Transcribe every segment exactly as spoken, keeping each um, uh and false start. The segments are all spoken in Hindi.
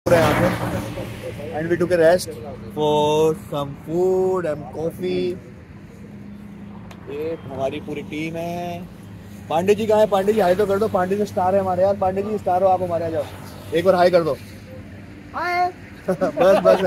यहाँ पे and we took a rest for some food and coffee. ये हमारी पूरी टीम है। पांडे जी कहाँ है? पांडे जी हाई तो कर दो। पांडे जी स्टार है हमारे यार। पांडे जी स्टार हो आप हमारे यहाँ, जाओ एक बार हाई कर दो। Hi bus bus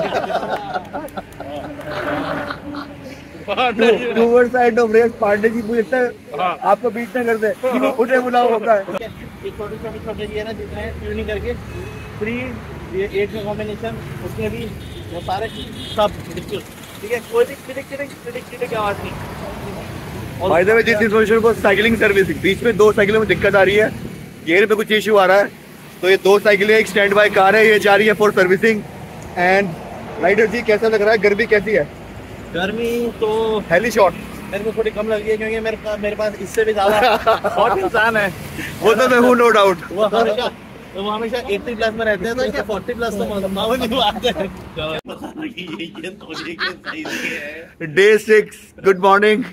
toward side of race. Pandey ji पूछते हैं आपको बीट नहीं करते, उन्हें बुलाओ होता है। छोटे छोटे छोटे ये ना जितने ट्यूनिंग करके फ्री ये एक में कॉम्बिनेशन उसमें भी वो सारे सब बिल्कुल ठीक है, कोई भी क्लिक क्लिक क्लिक क्लिक की आवाज नहीं। By the way this information for cycling servicing. बीच में दो साइकिलों में दिक्कत आ रही है, गियर पे कुछ इशू आ रहा है, तो ये दो साइकिलें एक स्टैंड बाय कार है, ये जा रही है for servicing. And rider ji कैसा लग रहा है? गर्मी कैसी है? गर्मी तो हेली शॉट मेरे को थोड़ी कम लगी है क्योंकि मेरे पास मेरे पास इससे भी ज्यादा हॉट इंसान है। वो तो मैं हूँ, नो डाउट। वो हमेशा वो हमेशा अस्सी प्लस में रहते हैं, तो क्या चालीस प्लस तो मामूली बात है। पता नहीं ये ये तो ये के सही है। Day six, good morning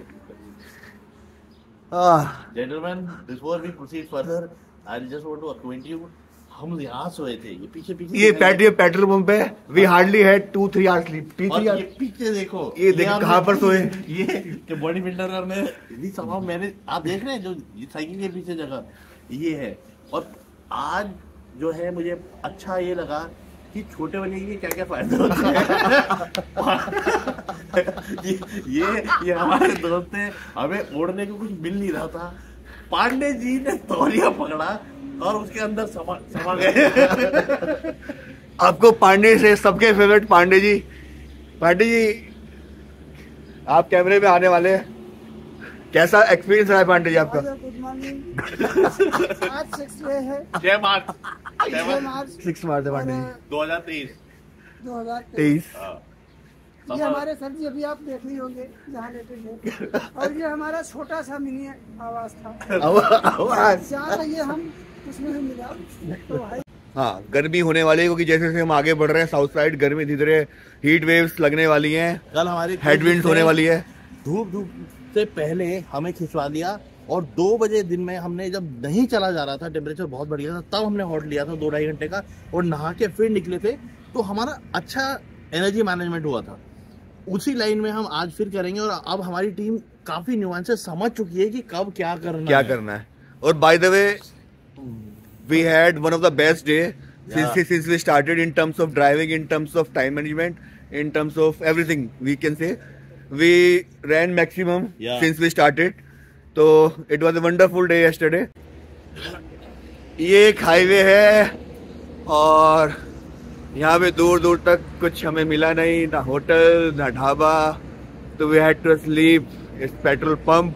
Gentlemen, before we proceed further, I just want to acquaint you, हम यहाँ सोए थे, ये पीछे पीछे ये पेट्रोल पेट्रोल पंप है। We hardly had two three hours sleep. और ये पीछे देखो, ये देखो कहाँ पर सोए। ये कि बॉडी बिल्डर ने ये सब मैंने आप देख रहे हैं जो साइकिल के पीछे जगह ये है। और आज जो है मुझे अच्छा ये लगा कि छोटे वाले के क्या क्या फायदे होते हैं। ये ये ये हमारे दोस्त हैं, हमें ओढ़ने को कुछ मिल नहीं रहा था, पांडे जी ने तौलिया पकड़ा और उसके अंदर समा समा गए। आपको पांडे से सबके फेवरेट पांडे जी। पांडे जी आप कैमरे में आने वाले हैं, कैसा एक्सपीरियंस रहा है पांडे जी आपका? Good morning. आज सिक्स वे है, छह मार्च छह मार्च सिक्स मार्च है पांडे जी दो हजार तेईस दो हजार तेईस। ये हमारे सर जी अभी आप देख ही होंगे जहाँ लेटे थे, और ये हमारा छोटा सा मिनी आवाज था जहाँ ये हम उसमें से मिला तो भाई। हाँ गर्मी होने वाली है क्योंकि जैसे जैसे हम आगे बढ़ रहे हैं साउथ साइड गर्मी धीरे हीट वेव्स लगने वाली हैं। कल हमारी हेडविंड्स होने वाली है। धूप धूप से पहले हमें खिंचवा दिया और दो बजे दिन में हमने जब नहीं चला जा रहा था, टेम्परेचर बहुत बढ़िया था, तब हमने हॉट लिया था दो ढाई घंटे का और नहा के फिर निकले थे, तो हमारा अच्छा एनर्जी मैनेजमेंट हुआ था। उसी लाइन में हम आज फिर करेंगे और अब हमारी टीम काफी न्यूएंस से समझ चुकी है कि कब क्या करना क्या है। करना है। और by the way we had one of the best day since since we started in terms of driving, in terms of time management, in terms of everything we can say we ran maximum yeah. since we started, so it was a wonderful day yesterday. ये एक हाईवे है और यहाँ पे दूर दूर तक कुछ हमें मिला नहीं, ना होटल ना ढाबा, तो we had to sleep at petrol pump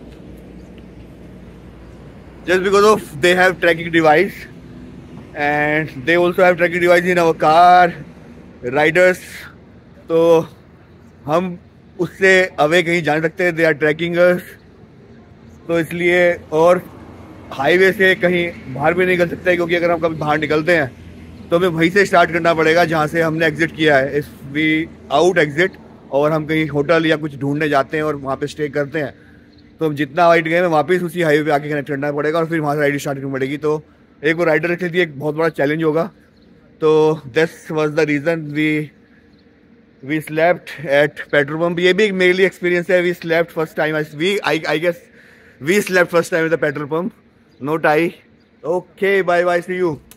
just because of they have tracking device and they also have tracking device in our car riders, तो हम उससे अवे कहीं जा सकते हैं, दे आर ट्रैकिंग अस, तो इसलिए और हाईवे से कहीं बाहर भी नहीं निकल सकते क्योंकि अगर हम कभी बाहर निकलते हैं तो हमें वहीं से स्टार्ट करना पड़ेगा जहाँ से हमने एग्जिट किया है। इफ वी आउट एग्जिट और हम कहीं होटल या कुछ ढूंढने जाते हैं और वहाँ पे स्टे करते हैं तो हम जितना हाइट गए हमें वापस उसी हाईवे पे आके कनेक्ट करना पड़ेगा और फिर वहाँ से राइड स्टार्ट करनी पड़ेगी, तो एक वो राइडर के लिए एक बहुत बड़ा चैलेंज होगा। तो this was the reason we we slept at petrol pump. ये भी एक मेरे लिए एक्सपीरियंस है। We slept first time we I I guess we slept first time at the petrol pump, no tie. Okay bye bye, see you.